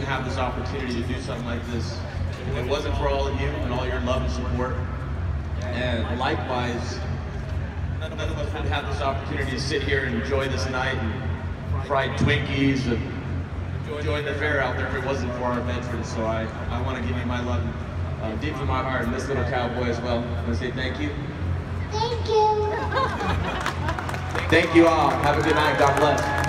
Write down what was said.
have this opportunity to do something like this if it wasn't for all of you and all your love and support. And likewise, none of us would have this opportunity to sit here and enjoy this night and fried Twinkies and enjoy the fair out there if it wasn't for our veterans. So I want to give you my love deep from my heart and this little cowboy as well. I want to say thank you. Thank you. Thank you all. Have a good night. God bless.